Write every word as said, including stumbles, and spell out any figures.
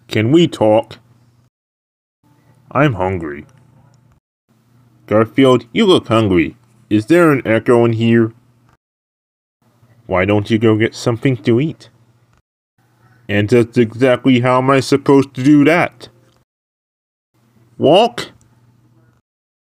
Can we talk? I'm hungry. Garfield, you look hungry. Is there an echo in here? Why don't you go get something to eat? And just exactly how am I supposed to do that? Walk?